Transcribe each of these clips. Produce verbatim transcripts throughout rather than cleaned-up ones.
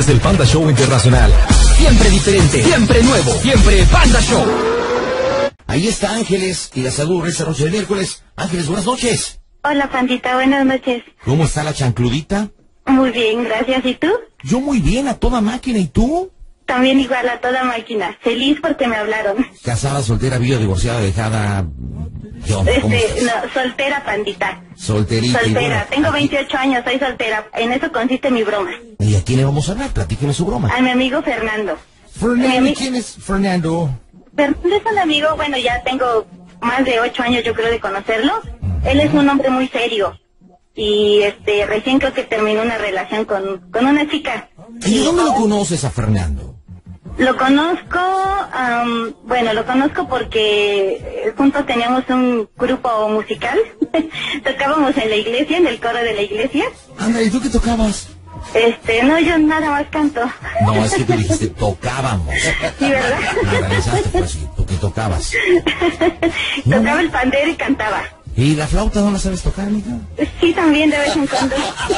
es el Panda Show Internacional. Siempre diferente, siempre nuevo, siempre Panda Show. Ahí está Ángeles y la saludo esta noche de miércoles. Ángeles, buenas noches. Hola, Pandita, buenas noches. ¿Cómo está la chancludita? Muy bien, gracias. ¿Y tú? Yo muy bien, a toda máquina. ¿Y tú? También igual, a toda máquina. Feliz porque me hablaron. Casada, soltera, viuda, divorciada, dejada... ¿Qué onda? ¿Cómo Este, estás? no, soltera, Pandita. Solterita. y Soltera. bueno, Tengo aquí- veintiocho años, soy soltera. En eso consiste mi broma. ¿Y a quién le vamos a hablar? Platíqueme su broma. A mi amigo Fernando. Fernando, ¿quién es Fernando? Fernando es un amigo, bueno, ya tengo más de ocho años yo creo de conocerlo. Él es un hombre muy serio. Y este, recién creo que terminó una relación con, con una chica. ¿Y de dónde lo conoces a Fernando? Lo conozco, am, bueno, lo conozco porque eh, juntos teníamos un grupo musical. Tocábamos en la iglesia, en el coro de la iglesia. Anda, ¿y tú qué tocabas? Este, no, yo nada más canto. No, es que tú dijiste tocábamos. Sí, ¿verdad? Me organizaste, pues sí, tú que tocabas. No, Tocaba no. el pandero y cantaba. ¿Y la flauta no la sabes tocar, mija? Sí, también de vez en cuando.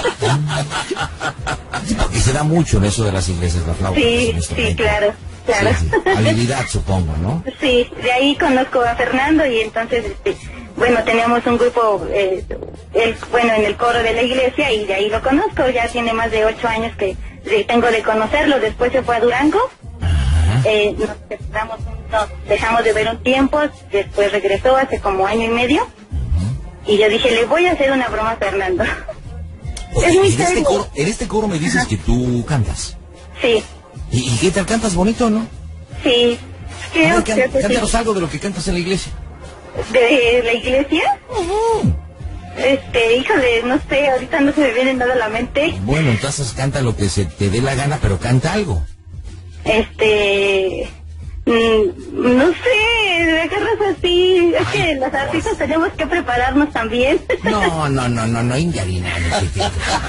Sí, porque se da mucho en eso de las iglesias, la flauta. Sí, que es un sí, instrumento. claro, claro. Sí, sí. Habilidad, supongo, ¿no? Sí, de ahí conozco a Fernando y entonces, este, bueno, teníamos un grupo, eh, el, bueno, en el coro de la iglesia y de ahí lo conozco. Ya tiene más de ocho años que eh, tengo de conocerlo. Después se fue a Durango. Ajá. Eh, nos, separamos un- nos dejamos de ver un tiempo. Después regresó hace como año y medio. Y yo dije, le voy a hacer una broma a Fernando. Oye, Es muy en, este serio. coro, en este coro me dices que tú cantas. Sí, ¿Y, y qué tal cantas bonito, no? sí. A Creo, ver, can- creo que cántanos sí. algo de lo que cantas en la iglesia. ¿De la iglesia? Este, híjole, no sé, ahorita no se me viene nada a la mente. Bueno, entonces canta lo que se te dé la gana, pero canta algo. Este, mm, no sé, me agarras así. Es que los artistas tenemos que prepararnos también. No, no, no, no, no, Ingarina. No sé qué.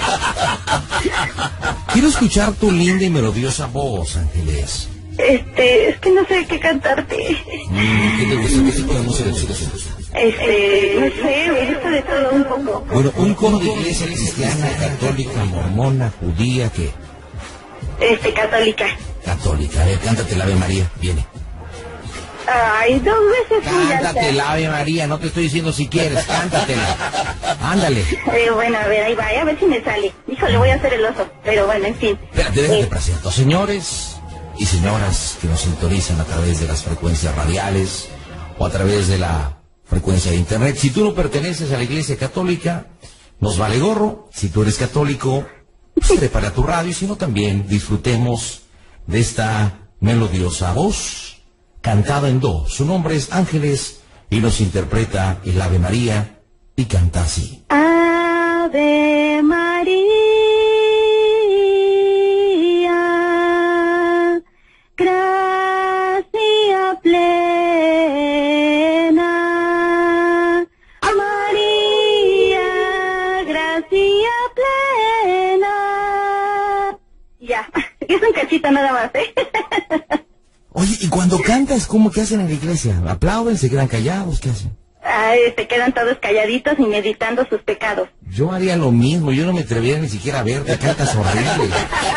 Quiero escuchar tu linda y melodiosa voz, Ángeles. Este, es que no sé qué cantarte. Mm, ¿Qué te gusta? ¿Qué tipo de música te gusta? Este, no sé, me gusta de todo un poco. Bueno, un coro de iglesia cristiana, católica, mormona, judía, ¿qué? Este, católica. Católica. A ver, cántate el Ave María. Viene. Ay, dos veces muy alta. Cántate el Ave María. No te estoy diciendo si quieres. Cántatela. Ándale. Eh, bueno, a ver, ahí va, a ver si me sale. Híjole, voy a hacer el oso, pero bueno, en fin. Espérate, déjate Eh, presento. Señores y señoras que nos sintonizan a través de las frecuencias radiales o a través de la frecuencia de internet. Si tú no perteneces a la iglesia católica, nos vale gorro. Si tú eres católico, pues prepara tu radio, sino también disfrutemos de esta melodiosa voz cantada en do. Su nombre es Ángeles y nos interpreta el Ave María y canta así. Ave María, gracia plena. María, gracia plena. Ya, es un cachito nada más, ¿eh? Oye, y cuando cantas, ¿cómo que hacen en la iglesia? ¿Aplauden? ¿Se quedan callados? ¿Qué hacen? Ay, se quedan todos calladitos y meditando sus pecados. Yo haría lo mismo, yo no me atrevería ni siquiera a verte, cantas horrible.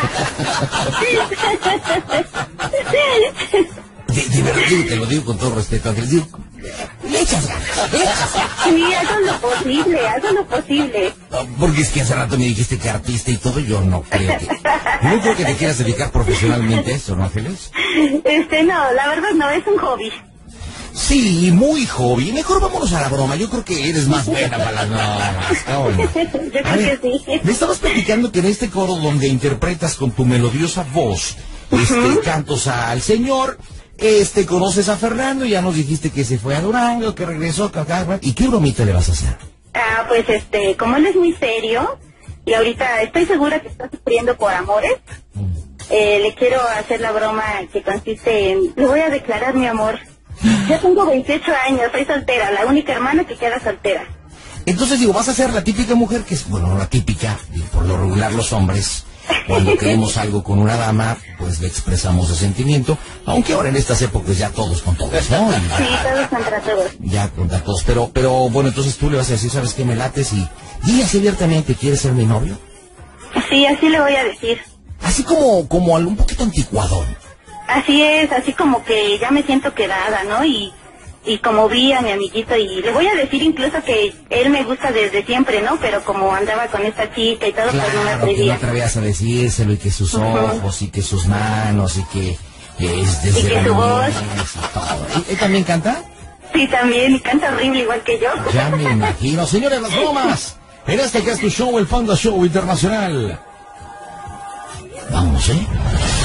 De, de verdad, digo, te lo digo con todo respeto, Ángeles, digo, le echas ganas, le echas ganas. Sí, hago lo posible, hago lo posible. No, porque es que hace rato me dijiste que artista y todo, yo no creo que... No creo que te quieras dedicar profesionalmente a esto, ¿no, Ángeles? Este, no, la verdad no, es un hobby. Sí, muy hobby. Mejor vámonos a la broma, yo creo que eres más buena para las bromas. No, no. Yo A creo ver, que sí. me estabas platicando que en este coro donde interpretas con tu melodiosa voz este, cantos al Señor, este, conoces a Fernando, ya nos dijiste que se fue a Durango, que regresó, que acá, ¿y qué bromita le vas a hacer? Ah, pues este, como él es muy serio y ahorita estoy segura que está sufriendo por amores, eh, le quiero hacer la broma que consiste en, le voy a declarar mi amor. Yo tengo veintiocho años, soy soltera, la única hermana que queda soltera. Entonces digo, vas a ser la típica mujer que es, bueno, no la típica, digo, por lo regular los hombres, cuando queremos algo con una dama, pues le expresamos el sentimiento, aunque ahora en estas épocas ya todos con todos, ¿no? Y Sí, todos contra todos. ya contra todos, pero, pero bueno, entonces tú le vas a decir, ¿sabes qué? Me lates y dile así abiertamente, ¿quieres ser mi novio? Sí, así le voy a decir. Así así como, como un poquito anticuadón. Así es, así como que ya me siento quedada, ¿no? Y, y como vi a mi amiguito, y le voy a decir incluso que él me gusta desde siempre, ¿no? Pero como andaba con esta chica y todo, claro, pues no me atrevía. Que no atrevía. atrevías a decírselo, y que sus ojos, uh-huh. y que sus manos, y que, que es desde y que la su voz. Y todo. ¿Él, ¿Él también canta? Sí, también, y canta horrible igual que yo. Ya me imagino. Señores, las bromas. En este que es tu show, el Panda Show Internacional. Vamos, ¿eh?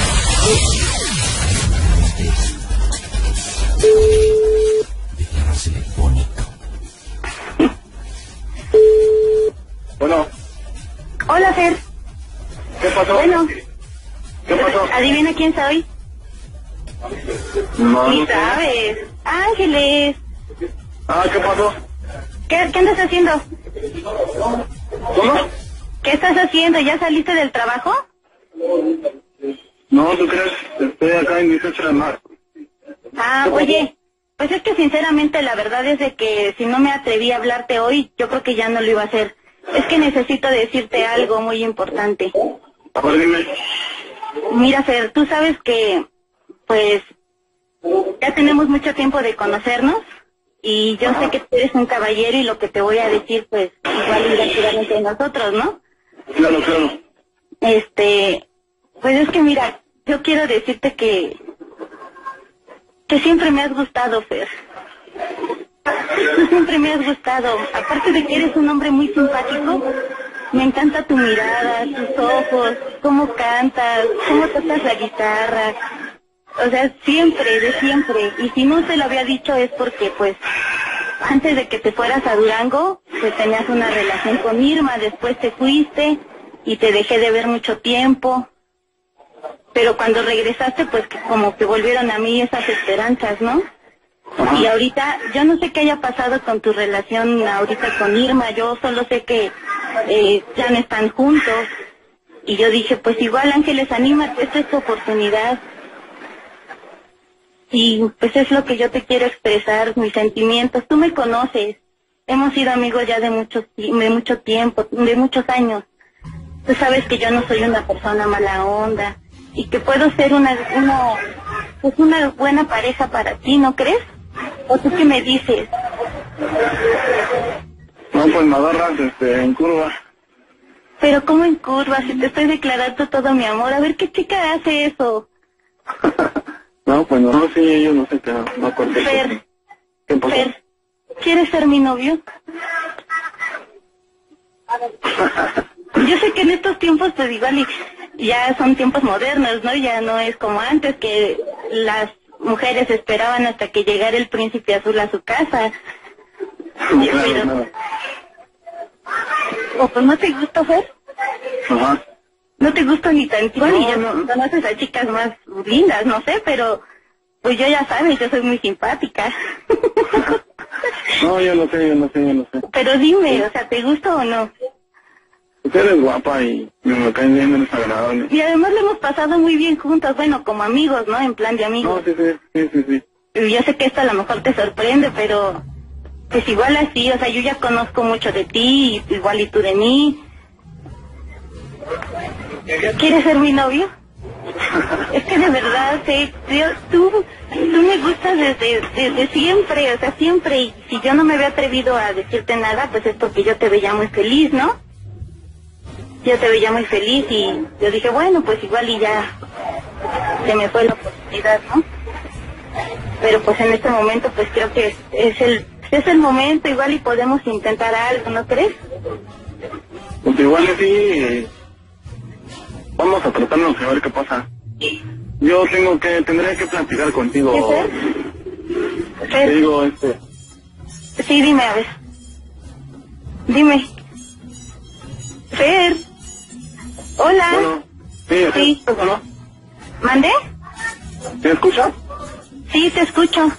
Declararse electrónico. Bueno. Hola, Fer. ¿Qué pasó? Bueno. ¿Qué pasó? ¿Adivina quién soy? No, Sí no sé. sabes. Ángeles. Ah, ¿qué pasó? ¿Qué, ¿Qué andas haciendo? ¿Cómo? ¿Qué estás haciendo? ¿Ya saliste del trabajo? No, ¿tú crees? Estoy acá en dieciocho de marzo. Ah, oye, pues es que sinceramente la verdad es de que si no me atreví a hablarte hoy, yo creo que ya no lo iba a hacer. Es que necesito decirte algo muy importante. A ver, dime. Mira, Fer, tú sabes que, pues, ya tenemos mucho tiempo de conocernos, y yo sé que tú eres un caballero, y lo que te voy a decir, pues, igual irá a quedar entre nosotros, ¿no? Claro, claro. Este, pues es que mira, yo quiero decirte que, que siempre me has gustado, Fer. Tú siempre me has gustado. Aparte de que eres un hombre muy simpático, me encanta tu mirada, tus ojos, cómo cantas, cómo tocas la guitarra. O sea, siempre, de siempre. Y si no te lo había dicho es porque, pues, antes de que te fueras a Durango, pues tenías una relación con Irma, después te fuiste y te dejé de ver mucho tiempo. Pero cuando regresaste, pues que como que volvieron a mí esas esperanzas, ¿no? Ajá. Y ahorita, yo no sé qué haya pasado con tu relación ahorita con Irma, yo solo sé que eh, ya no están juntos. Y yo dije, pues igual Ángeles, anímate, esta es tu oportunidad. Y pues es lo que yo te quiero expresar, mis sentimientos. Tú me conoces, hemos sido amigos ya de mucho, de mucho tiempo, de muchos años. Tú sabes que yo no soy una persona mala onda y que puedo ser una, una, pues una buena pareja para ti, ¿no crees? ¿O tú qué me dices? No, pues me agarras este, en curva. Pero ¿cómo en curva? Si te estoy declarando todo mi amor. A ver, ¿qué chica hace eso? No, pues no, no, sí, yo no sé, pero no acuerdo. Fer, ¿Qué pasó? Fer, ¿quieres ser mi novio? Yo sé que en estos tiempos, pues igual y ya son tiempos modernos, ¿no? Ya no es como antes, que las mujeres esperaban hasta que llegara el príncipe azul a su casa. No, claro, Pero, claro. ¿o pues no te gusta, Fer? Ajá. No te gusta ni tantito, No, y ya no. conoces a chicas más lindas, no sé, pero pues yo ya sabes, yo soy muy simpática. No, yo no sé, yo no sé, yo no sé. Pero dime, o sea, ¿te gusta o no? Usted eres guapa y me caen bien, eres agradable. Y además lo hemos pasado muy bien juntos, bueno, como amigos, ¿no? En plan de amigos. No, sí, sí, sí, sí, sí. Y yo sé que esto a lo mejor te sorprende, pero pues igual así, o sea, yo ya conozco mucho de ti, y igual y tú de mí. ¿Quieres ser mi novio? Es que de verdad, sí, yo, tú, tú me gustas desde, desde siempre, o sea, siempre, y si yo no me había atrevido a decirte nada, pues es porque yo te veía muy feliz, ¿no? Yo te veía muy feliz y yo dije, bueno, pues igual y ya se me fue la oportunidad, ¿no? Pero pues en este momento, pues creo que es, es el es el momento, igual y podemos intentar algo, ¿no crees? Pues igual así, eh, vamos a tratarnos a ver qué pasa. Yo tengo que, tendría que platicar contigo. ¿Qué Fer? Te Fer, digo, este, sí, dime, a ver. Dime. Fer. Hola. bueno, sí, Sí. sí. ¿Eso no? ¿Mandé? ¿Me escuchas? Sí, te escucho.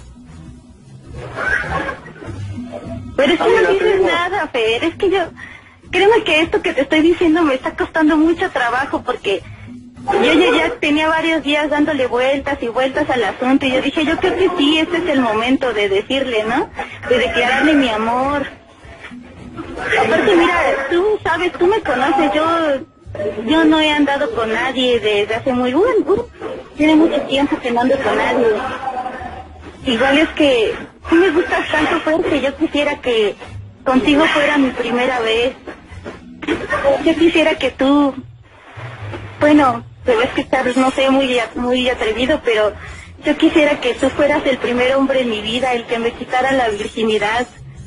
Pero es Ah, que mira, no te dices digo. nada, Fer. Es que yo... Créeme que esto que te estoy diciendo me está costando mucho trabajo porque yo ya, ya tenía varios días dándole vueltas y vueltas al asunto y yo dije, yo creo que sí, este es el momento de decirle, ¿no? De declararle mi amor. Aparte, mira, tú sabes, tú me conoces, yo yo no he andado con nadie desde hace muy bueno, uh, tiene mucho tiempo que no ando con nadie. Igual es que tú me gustas tanto, Fer, que yo quisiera que contigo fuera mi primera vez. Yo quisiera que tú, bueno, te voy a escuchar, no sé, muy, muy atrevido, pero yo quisiera que tú fueras el primer hombre en mi vida, el que me quitara la virginidad.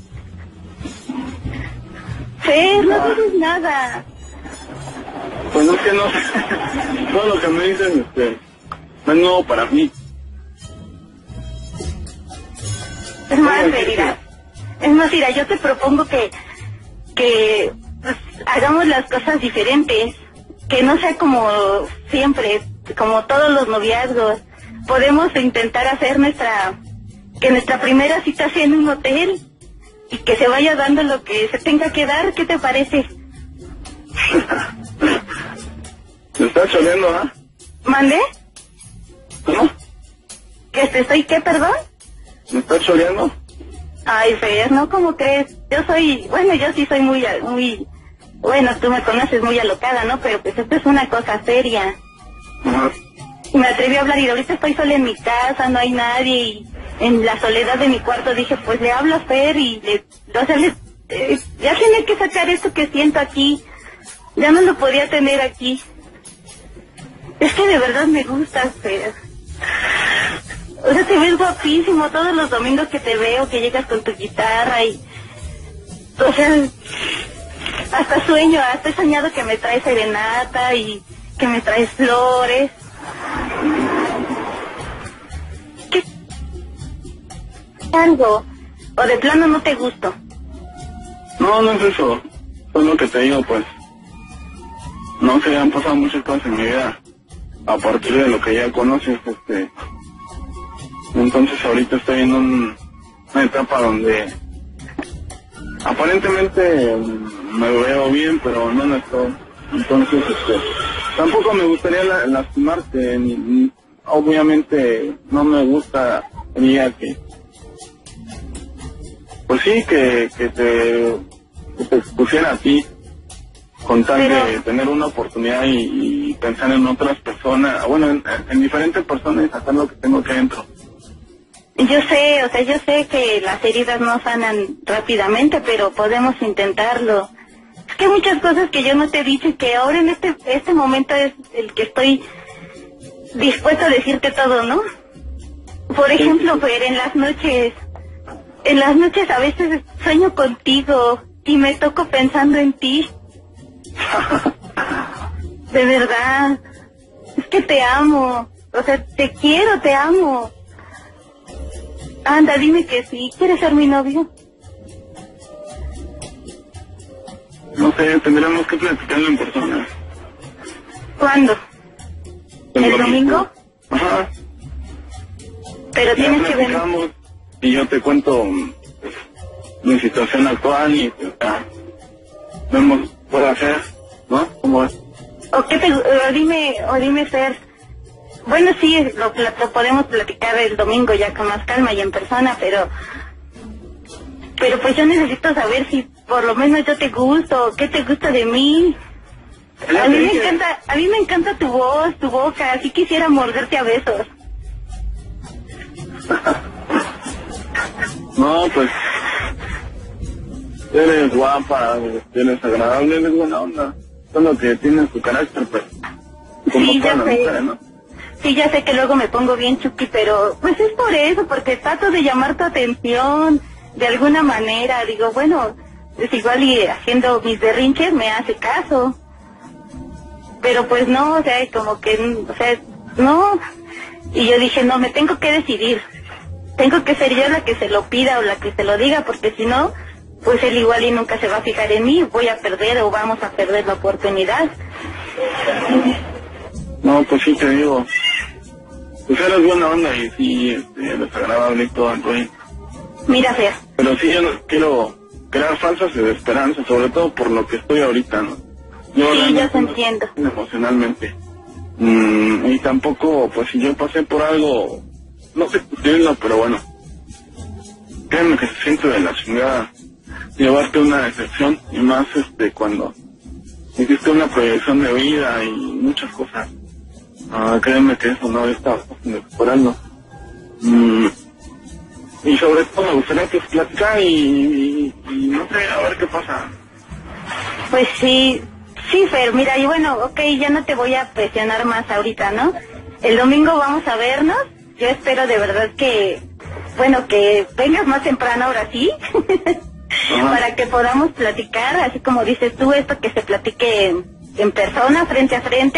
Fer, no dices nada. Pues no es que no, todo lo que me dicen este, no es nuevo para mí. Es más, mira, es más, mira, yo te propongo que, que pues, hagamos las cosas diferentes, que no sea como siempre, como todos los noviazgos. Podemos intentar hacer nuestra, que nuestra primera cita sea en un hotel y que se vaya dando lo que se tenga que dar. ¿Qué te parece? ¿Me estás choleando, ah? ¿Mandé? ¿Cómo? ¿Que te estoy qué, perdón? ¿Me estás choleando? Ay, Fer, ¿no? ¿Cómo crees? Yo soy, bueno, yo sí soy muy, muy, bueno, tú me conoces, muy alocada, ¿no? Pero pues esto es una cosa seria. Ajá. Y me atreví a hablar y ahorita estoy sola en mi casa, no hay nadie y en la soledad de mi cuarto dije, pues le hablo a Fer y le, o sea, le, eh, ya tenía que sacar esto que siento aquí, ya no lo podía tener aquí. Es que de verdad me gustas, Fer. O sea, te ves guapísimo todos los domingos que te veo, que llegas con tu guitarra y... O sea, hasta sueño, hasta he soñado que me traes serenata y que me traes flores. ¿Qué? ¿Algo? ¿O de plano no te gusto? No, no es eso. Es lo que te digo, pues. No sé, han pasado muchas cosas en mi vida. A partir de lo que ya conoces, este... Entonces ahorita estoy en un, una etapa donde aparentemente me veo bien, pero no lo estoy. Entonces, este, tampoco me gustaría la, lastimarte, ni, ni, obviamente no me gustaría que, pues sí, que, que, te, que te expusiera a ti con tal pero... de tener una oportunidad y, y pensar en otras personas, bueno, en, en diferentes personas y sacar lo que tengo aquí adentro. Yo sé, o sea, yo sé que las heridas no sanan rápidamente, pero podemos intentarlo. Es que hay muchas cosas que yo no te he dicho y que ahora en este este momento es el que estoy dispuesto a decirte todo, ¿no? Por ejemplo, Fer, en las noches, en las noches a veces sueño contigo y me toco pensando en ti. De verdad, es que te amo, o sea, te quiero, te amo. Anda, dime que sí. ¿Quieres ser mi novio? No sé, tendremos que platicarlo en persona. ¿Cuándo? ¿El, ¿El domingo? Ajá. Pero ya tienes que venir. Y yo te cuento pues, mi situación actual y pues, ya, vemos qué puedo hacer, ¿no? ¿Cómo es? ¿O qué te, o dime, o dime, Fer? Bueno, sí, lo, lo podemos platicar el domingo ya con más calma y en persona, pero... Pero pues yo necesito saber si por lo menos yo te gusto, qué te gusta de mí. A mí me encanta, a mí me encanta tu voz, tu boca, así quisiera morderte a besos. No, pues... Eres guapa, eres agradable, eres buena onda. Solo que tienes tu carácter, pues... Como sí, ya sé. Mujer, ¿no? Sí, ya sé que luego me pongo bien chuki, pero pues es por eso, porque trato de llamar tu atención de alguna manera. Digo, bueno, es igual y haciendo mis berrinches me hace caso. Pero pues no, o sea, como que, o sea, no. Y yo dije, no, me tengo que decidir. Tengo que ser yo la que se lo pida o la que se lo diga, porque si no, pues él igual y nunca se va a fijar en mí. Voy a perder o vamos a perder la oportunidad. No, pues sí te digo. Pues eres buena onda y sí, este, desagradable y todo, entonces. Mira, Fer. Pero sí, yo no quiero crear falsas de esperanza, sobre todo por lo que estoy ahorita, ¿no? Yo sí, yo te entiendo. Emocionalmente. Mm, y tampoco, pues si yo pasé por algo, no sé decirlo, pero bueno. Créeme que se siente de la chingada llevarte una decepción, y más este cuando existe una proyección de vida y muchas cosas. Ah, créeme que eso no está mejorando. Mm, y sobre todo me gustaría que platicar y, y, y no sé, a ver qué pasa. Pues sí, sí, Fer, mira, y bueno, ok, ya no te voy a presionar más ahorita, ¿no? El domingo vamos a vernos. Yo espero de verdad que, bueno, que vengas más temprano ahora sí, para que podamos platicar, así como dices tú, esto que se platique en, en persona, frente a frente.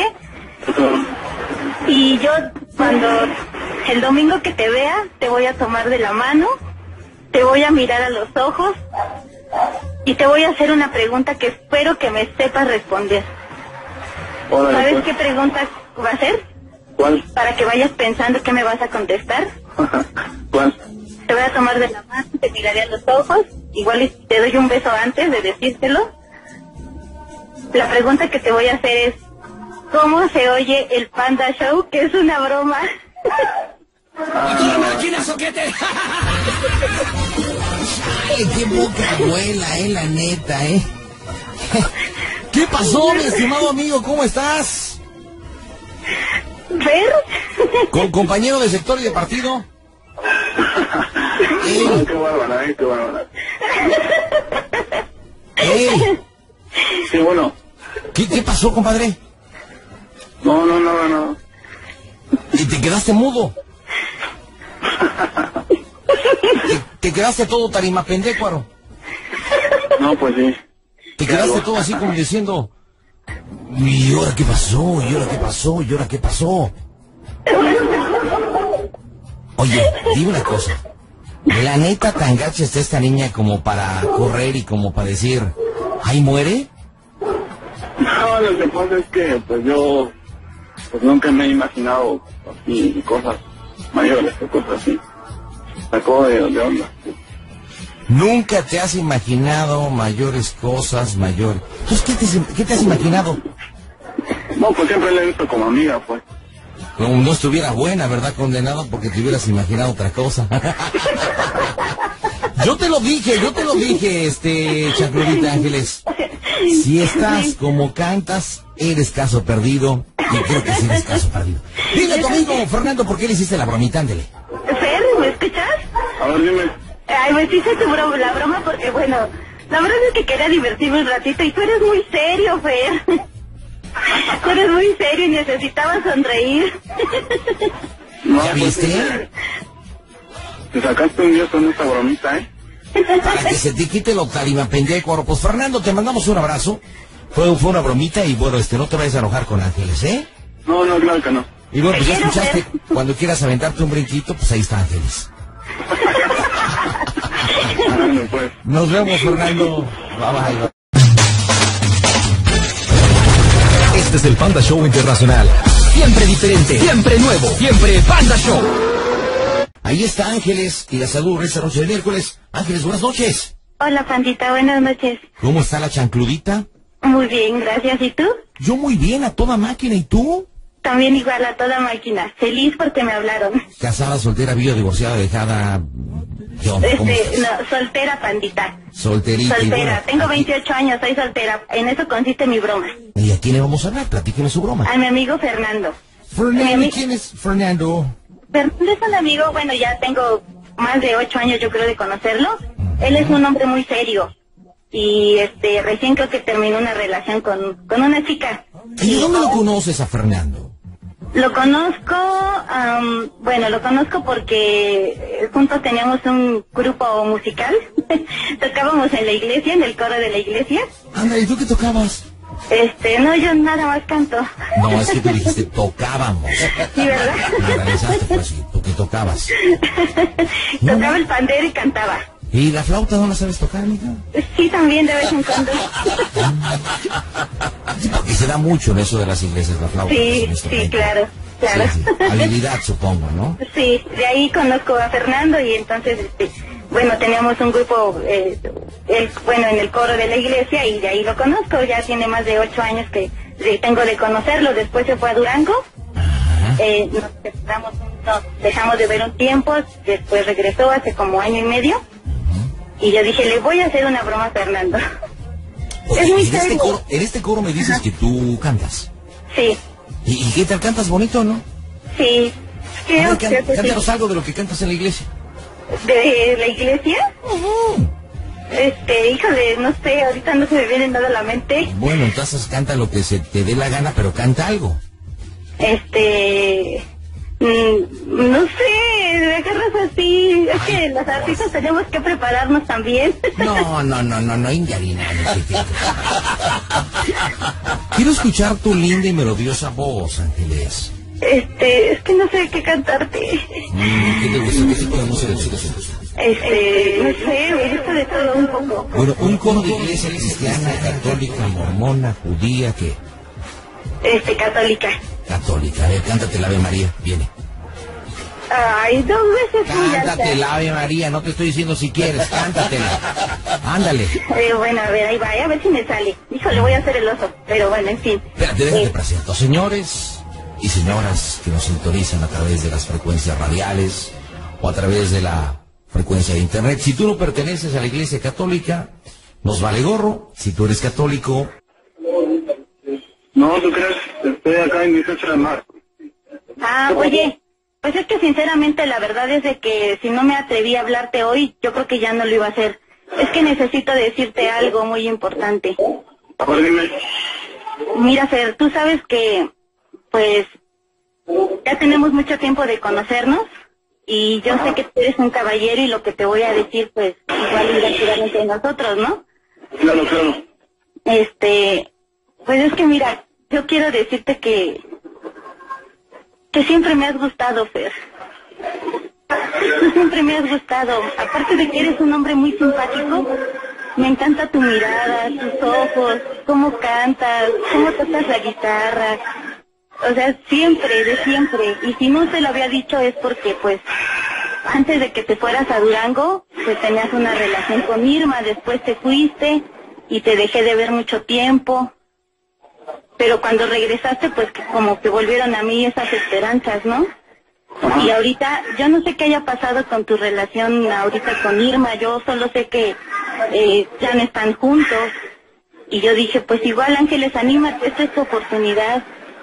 Y yo, cuando el domingo que te vea, te voy a tomar de la mano, te voy a mirar a los ojos y te voy a hacer una pregunta que espero que me sepas responder. Órale, ¿Sabes pues. qué pregunta va a ser? ¿Cuál? Para que vayas pensando qué me vas a contestar. ¿Cuál? Te voy a tomar de la mano, te miraré a los ojos, igual y te doy un beso antes de decírtelo. La pregunta que te voy a hacer es, ¿cómo se oye el Panda Show? Que es una broma. ¡Aquí la máquina, soquete! Ay, qué boca abuela, eh, la neta, eh. ¿Qué pasó, mi estimado amigo? ¿Cómo estás? ¿Ver? ¿Con compañero de sector y de partido? Ey. No, qué bárbara, eh, qué bárbara. ¡Ey! Sí, bueno. ¿Qué, qué pasó, compadre? No, no, no, no. ¿Y te quedaste mudo? ¿Te, te quedaste todo tarimapendécuaro? No, pues sí. Te quedaste todo así como diciendo, ¿y ahora qué pasó? ¿Y ahora qué pasó? ¿Y ahora qué pasó? Oye, dime una cosa. ¿La neta tan gacha está esta niña como para correr y como para decir, ¿ay, muere? No, lo que pasa es que, pues yo, pues nunca me he imaginado así cosas mayores o cosas así. Sacó de, de onda. Nunca te has imaginado mayores cosas, mayores. Entonces, ¿qué te, qué te has imaginado? No, pues siempre la he visto como amiga, pues. Como no estuviera buena, ¿verdad? Condenado porque te hubieras imaginado otra cosa. Yo te lo dije, yo te lo dije, este, Chancludita Ángeles. Si estás como cantas, eres caso perdido. Y creo que sí eres caso perdido. Dile a tu amigo, Fernando, ¿por qué le hiciste la bromita? Ándele. Fer, ¿me escuchas? A ver, dime. Ay, me hice tu broma, la broma porque, bueno, la verdad es que quería divertirme un ratito y tú eres muy serio, Fer. Tú eres muy serio y necesitaba sonreír. No, ¿Ya pues, viste? Te, te sacaste un día con esta bromita, ¿eh? Para que se te quite lo tarimapendécuaro. Pues, Fernando, te mandamos un abrazo. Fue, fue una bromita y, bueno, este, no te vayas a enojar con Ángeles, ¿eh? No, no, claro que no. Y bueno, pues ya Quiero escuchaste, ver. cuando quieras aventarte un brinquito, pues ahí está Ángeles. Bueno, pues. Nos vemos, Fernando. Bye, bye. Este es el Panda Show Internacional. Siempre diferente, siempre nuevo, siempre Panda Show. Ahí está Ángeles y la salud esta noche de miércoles. Ángeles, buenas noches. Hola, Pandita, buenas noches. ¿Cómo está la chancludita? Muy bien, gracias. ¿Y tú? Yo muy bien, a toda máquina. ¿Y tú? También igual a toda máquina. Feliz porque me hablaron. Casada, soltera, viuda, divorciada, dejada. ¿Qué onda? ¿Cómo Este, estás? no, soltera, Pandita. Solterita. y Soltera. bueno, Tengo aquí- veintiocho años, soy soltera. En eso consiste mi broma. ¿Y a quién le vamos a hablar? Platíquenos su broma. A mi amigo Fernando. Fernando, ¿quién es Fernando? Fernando es un amigo, bueno, ya tengo más de ocho años yo creo de conocerlo. Él es un hombre muy serio. Y este, recién creo que terminó una relación con, con una chica. ¿Y de dónde lo conoces a Fernando? Lo conozco, am, bueno, lo conozco porque eh, juntos teníamos un grupo musical. Tocábamos en la iglesia, en el coro de la iglesia. Anda, ¿y tú qué tocabas? Este, no, yo nada más canto. No, es que tú dijiste tocábamos. Sí, ¿verdad? Me organizaste, pues sí, tú que tocabas. No, Tocaba no. el pandero y cantaba. ¿Y la flauta no la sabes tocar, amiga? Sí, también de vez en cuando. Sí, porque se da mucho en eso de las iglesias, la flauta. Sí, es un sí, instrumento. claro, claro. Sí, sí. Habilidad, supongo, ¿no? Sí, de ahí conozco a Fernando y entonces, este, bueno, teníamos un grupo, eh, el, bueno, en el coro de la iglesia y de ahí lo conozco. Ya tiene más de ocho años que de- tengo de conocerlo. Después se fue a Durango. Eh, nos, separamos, nos dejamos de ver un tiempo. Después regresó hace como año y medio. Y yo dije, le voy a hacer una broma a Fernando. Oye, Es muy en, este serio. coro, en este coro me dices Ajá. que tú cantas. Sí, ¿Y, y qué tal? ¿Cantas bonito, no? sí. A Creo, ver, creo can- que sí. cántanos algo de lo que cantas en la iglesia. ¿De la iglesia? Este, híjole, no sé, ahorita no se me viene nada a la mente. Bueno, entonces canta lo que se te dé la gana, pero canta algo. Este... mm, no sé, me agarras así. Es que los artistas tenemos que prepararnos también. No, no, no, no, no, Ingarina. No sé qué. Quiero escuchar tu linda y melodiosa voz, Ángeles. Este, es que no sé qué cantarte. Mm, ¿Qué te gusta? ¿Qué tipo de música te gusta? Este, no sé, me gusta de todo un poco. Bueno, un coro de iglesia cristiana, católica, mormona, judía, ¿qué? Este, católica. Católica. A ver, cántate el Ave María. Viene. Ay, dos veces muy Cántate alta. el Ave María. No te estoy diciendo si quieres. Cántatela. Ándale. Eh, bueno, a ver, ahí va, a ver si me sale. Híjole, voy a hacer el oso, pero bueno, en fin. Espérate, déjate Eh, presento. Señores y señoras que nos sintonizan a través de las frecuencias radiales o a través de la frecuencia de internet. Si tú no perteneces a la iglesia católica, nos vale gorro. Si tú eres católico, No, ¿tú crees? Estoy acá en dieciocho de marzo. Ah, oye, pues es que sinceramente la verdad es de que si no me atreví a hablarte hoy, yo creo que ya no lo iba a hacer. Es que necesito decirte algo muy importante. A ver, dime. Mira, Fer, tú sabes que, pues, ya tenemos mucho tiempo de conocernos y yo sé que tú eres un caballero y lo que te voy a decir, pues, igual irá a quedar entre nosotros, ¿no? Claro, claro. Este, pues es que mira, yo quiero decirte que, que siempre me has gustado, Fer. Tú siempre me has gustado. Aparte de que eres un hombre muy simpático, me encanta tu mirada, tus ojos, cómo cantas, cómo tocas la guitarra. O sea, siempre, de siempre. Y si no te lo había dicho es porque, pues, antes de que te fueras a Durango, pues tenías una relación con Irma, después te fuiste y te dejé de ver mucho tiempo. Pero cuando regresaste, pues que como que volvieron a mí esas esperanzas, ¿no? Y ahorita, yo no sé qué haya pasado con tu relación ahorita con Irma, yo solo sé que eh, ya no están juntos. Y yo dije, pues igual Ángeles, anímate, esta es tu oportunidad.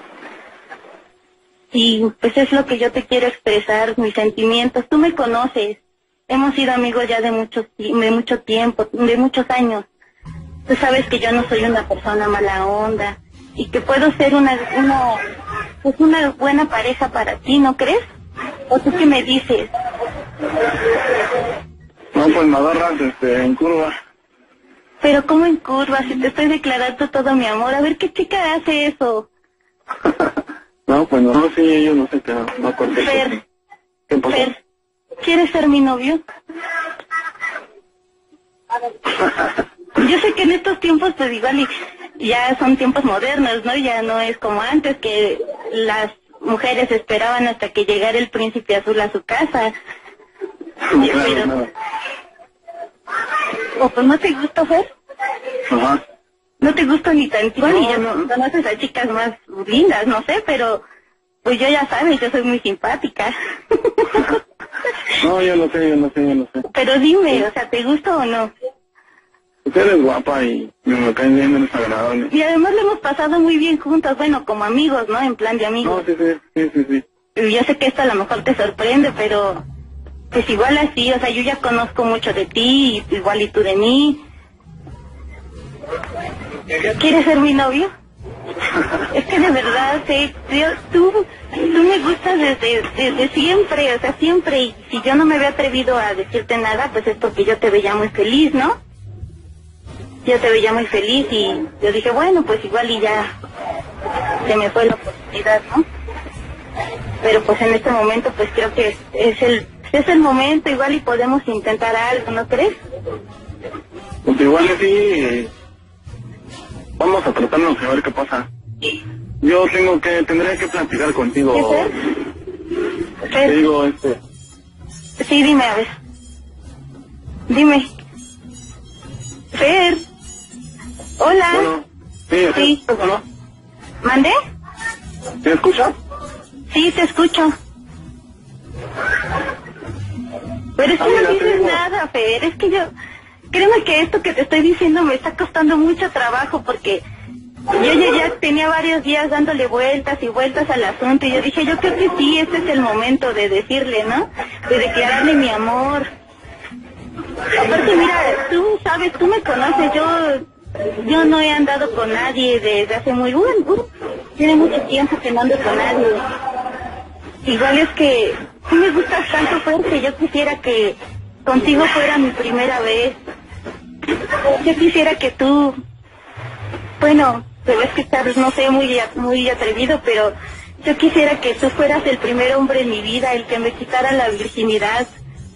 Y pues es lo que yo te quiero expresar, mis sentimientos. Tú me conoces, hemos sido amigos ya de, muchos, de mucho tiempo, de muchos años. Tú sabes que yo no soy una persona mala onda y que puedo ser una, una, pues una buena pareja para ti, ¿no crees? ¿O tú qué me dices? No, pues me agarras este, en curva. Pero ¿cómo en curva? Si te estoy declarando todo mi amor. A ver, ¿qué chica hace eso? No, pues no, sí, yo no sé qué, no acuerdo. Fer, ¿Qué pasó? Fer, ¿quieres ser mi novio? Yo sé que en estos tiempos, pues igual y ya son tiempos modernos, ¿no? Ya no es como antes, que las mujeres esperaban hasta que llegara el príncipe azul a su casa. No, claro, Pero, nada. ¿o pues no te gusta, Fer? Ajá. No te gusta ni tantito, No, y ya no. conoces a chicas más lindas, no sé, pero pues yo ya sabes, yo soy muy simpática. No, yo lo sé, yo lo sé, yo lo sé. Pero dime, o sea, ¿te gusta o no? Usted eres guapa y me caen bien, eres agradable. Y además lo hemos pasado muy bien juntos, bueno, como amigos, ¿no? En plan de No, amigos. sí, sí, sí, sí, sí. Y yo sé que esto a lo mejor te sorprende, pero pues igual así, o sea, yo ya conozco mucho de ti, y igual y tú de mí. ¿Quieres ser mi novio? Es que de verdad, sí, yo- tú, tú me gustas desde, desde siempre, o sea, siempre, y si yo no me había atrevido a decirte nada, pues es porque yo te veía muy feliz, ¿no? Yo te veía muy feliz y yo dije, bueno, pues igual y ya se me fue la oportunidad, ¿no? Pero pues en este momento, pues creo que es, es el es el momento, igual y podemos intentar algo, ¿no crees? Pues igual sí, eh, vamos a tratarnos a ver qué pasa. Yo tengo que, tendría que platicar contigo. ¿Qué Fer? Te Fer, digo, este, sí, dime, a ver. Dime. Fer. Hola. bueno, sí, Sí. ¿eso no? ¿Mandé? ¿Me escuchas? Sí, te escucho. Pero es que Ah, mira, no te dices digo. nada, Fer, es que yo... créeme que esto que te estoy diciendo me está costando mucho trabajo porque yo ya, ya tenía varios días dándole vueltas y vueltas al asunto y yo dije, yo creo que sí, este es el momento de decirle, ¿no? De declararle mi amor. Aparte, mira, tú sabes, tú me conoces, yo yo no he andado con nadie desde hace muy... Uh, uh, tiene mucho tiempo que no ando con nadie. Igual es que tú me gustas tanto fuerte, yo quisiera que contigo fuera mi primera vez. Yo quisiera que tú... Bueno, te voy a escuchar, no sé, muy, muy atrevido, pero yo quisiera que tú fueras el primer hombre en mi vida, el que me quitara la virginidad.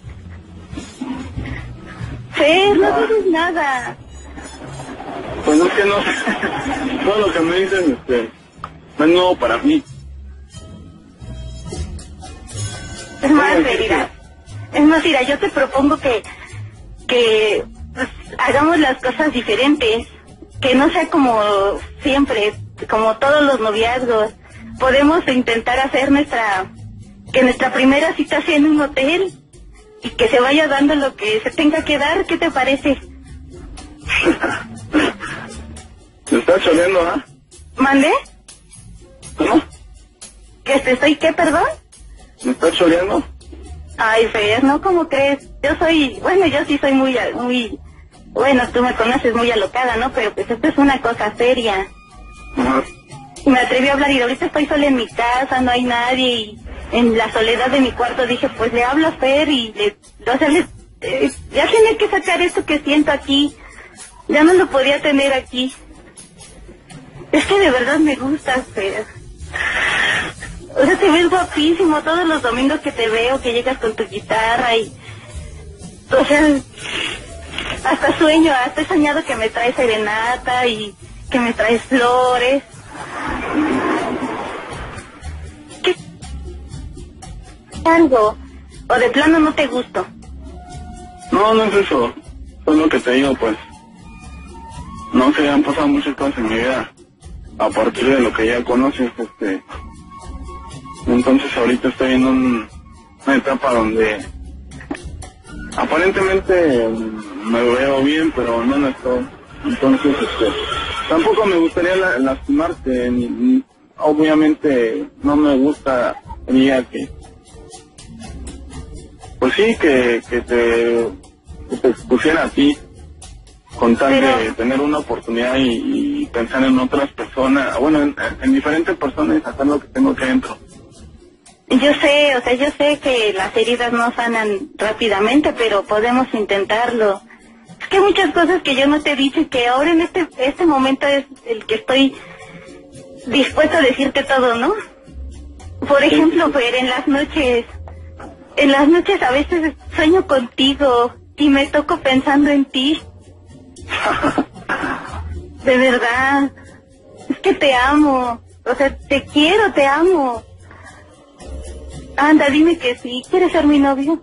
Fer, no dices nada. Pues no es que no, todo lo que me dicen este, no es nuevo para mí. Es más, Fer, mira, es más, mira, yo te propongo que, que pues, hagamos las cosas diferentes, que no sea como siempre, como todos los noviazgos. Podemos intentar hacer nuestra, que nuestra primera cita sea en un hotel y que se vaya dando lo que se tenga que dar. ¿Qué te parece? ¿Me estás choleando, ah? ¿eh? ¿Mandé? ¿Cómo? ¿Que te estoy qué, perdón? ¿Me estás choleando? Ay, Fer, ¿no? ¿Cómo crees? Yo soy, bueno, yo sí soy muy, muy, bueno, tú me conoces, muy alocada, ¿no? Pero pues esto es una cosa seria. Ajá. Y me atreví a hablar y ahorita estoy sola en mi casa, no hay nadie y en la soledad de mi cuarto dije, pues le hablo a Fer y le, o sea, le, eh, ya tenía que sacar esto que siento aquí, ya no lo podía tener aquí. Es que de verdad me gustas, Fer. O sea, te ves guapísimo todos los domingos que te veo, que llegas con tu guitarra y... O sea, hasta sueño, hasta he soñado que me traes serenata y que me traes flores. ¿Qué? ¿Algo? ¿O de plano no te gusto? No, no es eso. Es lo que te digo, pues. No sé, han pasado muchas cosas en mi vida. A partir de lo que ya conoces, este... Entonces ahorita estoy en un, una etapa donde aparentemente me veo bien, pero no lo estoy. Entonces, este, tampoco me gustaría la, lastimarte, ni, ni, obviamente no me gustaría que, pues sí, que, que te, que te expusiera a ti, con tal pero... de tener una oportunidad y, y pensar en otras personas, bueno, en, en diferentes personas y sacar lo que tengo aquí adentro. Yo sé, o sea, yo sé que las heridas no sanan rápidamente, pero podemos intentarlo. Es que hay muchas cosas que yo no te he dicho y que ahora en este este momento es el que estoy dispuesto a decirte todo, ¿no? Por ejemplo, Fer, en las noches, en las noches a veces sueño contigo y me toco pensando en ti. De verdad, es que te amo, o sea, te quiero, te amo. Anda, dime que sí. ¿Quieres ser mi novio?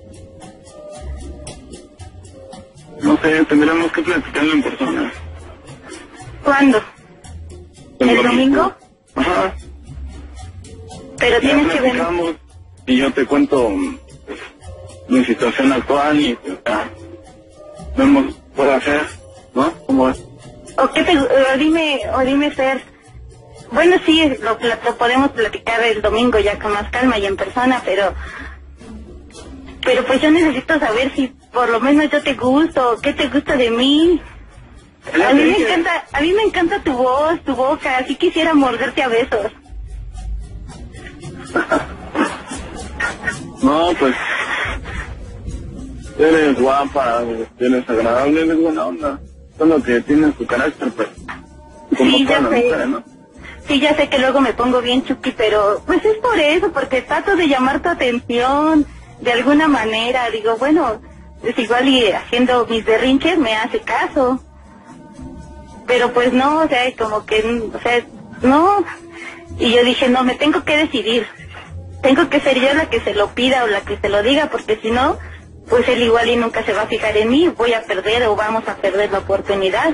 No sé, tendremos que platicarlo en persona. ¿Cuándo? ¿El, ¿El domingo? Ajá. Pero ya tienes que venir. Y yo te cuento pues, mi situación actual y pues, ya vemos qué puedo hacer, ¿no? ¿Cómo es? ¿O qué te, o dime, o dime, Fer? Bueno, sí, lo, lo podemos platicar el domingo ya con más calma y en persona, pero... Pero pues yo necesito saber si por lo menos yo te gusto, qué te gusta de mí. A mí me encanta, a mí me encanta tu voz, tu boca, así quisiera morderte a besos. No, pues... Eres guapa, eres agradable, eres buena onda. Solo que tienes tu carácter, pues... Como sí, ya sé. Mujer, ¿no? Sí, ya sé que luego me pongo bien chuki, pero pues es por eso, porque trato de llamar tu atención de alguna manera. Digo, bueno, es igual y haciendo mis berrinches me hace caso. Pero pues no, o sea, como que, o sea, no. Y yo dije, no, me tengo que decidir. Tengo que ser yo la que se lo pida o la que se lo diga, porque si no, pues él igual y nunca se va a fijar en mí. Voy a perder o vamos a perder la oportunidad.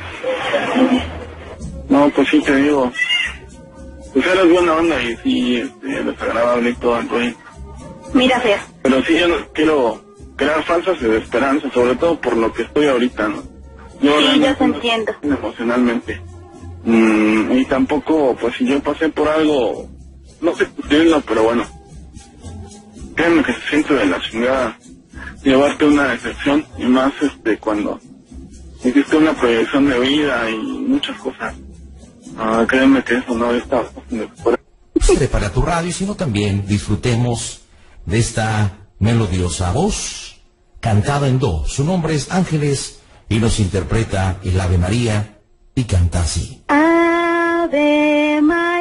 No, pues sí te digo. Pues eres buena onda y sí, este, eres agradable y todo, entonces. Mira, Fer. Pero sí, yo no quiero crear falsas esperanzas, sobre todo por lo que estoy ahorita, ¿no? Yo Sí, yo te no entiendo. emocionalmente. Mm, y tampoco, pues si yo pasé por algo, no sé decirlo, pero bueno, créanme que se siente de la chingada llevarte una decepción, y más este cuando hiciste una proyección de vida y muchas cosas. Ah, créanme que eso no está Prepara tu radio, sino también disfrutemos de esta melodiosa voz cantada en do. Su nombre es Ángeles y nos interpreta el Ave María y canta así. Ave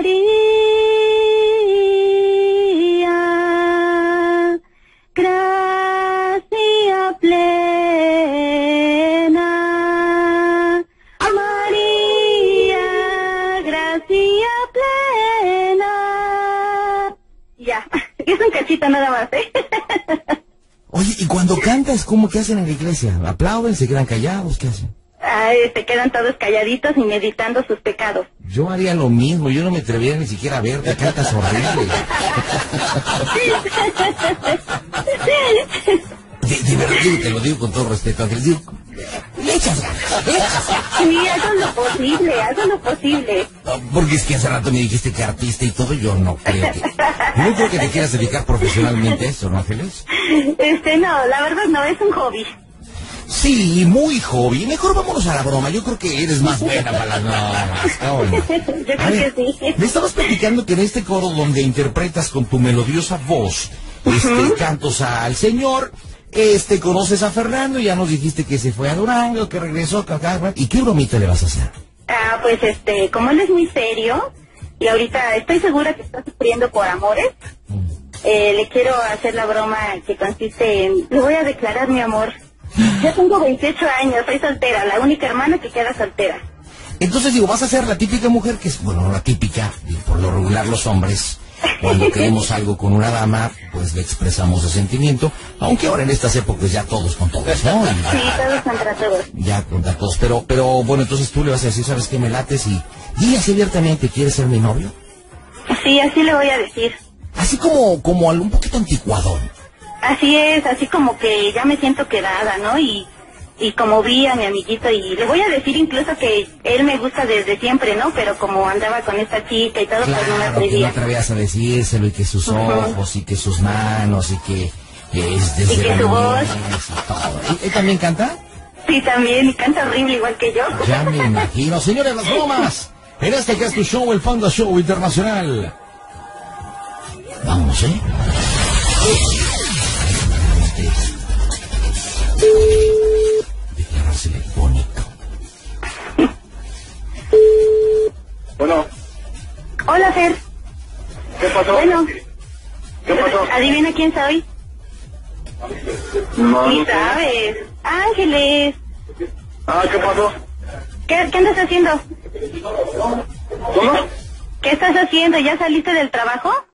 María, gracia plena. María, gracia plena. Ya, es un cachito nada más, ¿eh? Oye, y cuando cantas, ¿cómo que hacen en la iglesia? ¿Aplauden? ¿Se quedan callados? ¿Qué hacen? Ay, se quedan todos calladitos y meditando sus pecados. Yo haría lo mismo, yo no me atrevería ni siquiera a verte, cantas horrible. De, de verdad, digo, te lo digo con todo respeto, Ángeles, digo, le echas ganas, le echas ganas. Sí, hago lo posible, hago lo posible. No, porque es que hace rato me dijiste que artista y todo, yo no creo que... No creo que te quieras dedicar profesionalmente a esto, ¿no, Ángeles? Este, no, la verdad no, es un hobby. Sí, muy hobby. Mejor vámonos a la broma. Yo creo que eres más buena para las bromas. cabrón. Yo A creo ver, que sí. me estabas platicando que en este coro donde interpretas con tu melodiosa voz, este, cantos al Señor, este, conoces a Fernando, ya nos dijiste que se fue a Durango, que regresó, que acá, ¿y qué bromita le vas a hacer? Ah, pues este, como él es muy serio, y ahorita estoy segura que está sufriendo por amores, eh, le quiero hacer la broma que consiste en, le voy a declarar mi amor. Ya tengo veintiocho años, soy soltera, la única hermana que queda soltera. Entonces digo, vas a ser la típica mujer que es, bueno, no la típica, digo, por lo regular los hombres, cuando queremos algo con una dama, pues le expresamos el sentimiento, aunque ahora en estas épocas ya todos con todos, ¿no? Y ya, Sí, todos contra todos. ya contra todos, pero, pero bueno, entonces tú le vas a decir, ¿sabes qué? Me lates y dile así abiertamente, ¿quieres ser mi novio? Sí, así le voy a decir. Así como, como al- un poquito anticuadón. Así es, así como que ya me siento quedada, ¿no? Y, y como vi a mi amiguito, y le voy a decir incluso que él me gusta desde siempre, ¿no? Pero como andaba con esta chica y todo, pues no me Claro, que no atrevía. atrevías a decírselo y que sus Ujú. ojos y que sus manos y que, que es desde Y que la su voz. niñez y todo. ¿Él, él también canta? Sí, también, y canta horrible igual que yo. Ya me imagino. Señores, las bromas. En este que es tu show, el Panda Show Internacional. Vamos, ¿eh? Declarársele bonito. Bueno, Hola, Fer. ¿qué pasó? Bueno, ¿Qué pasó? adivina quién soy. No, Sí no sé. sabes. Ángeles. Ah, ¿qué pasó? ¿Qué, ¿Qué andas haciendo? ¿Cómo? ¿Qué estás haciendo? ¿Ya saliste del trabajo?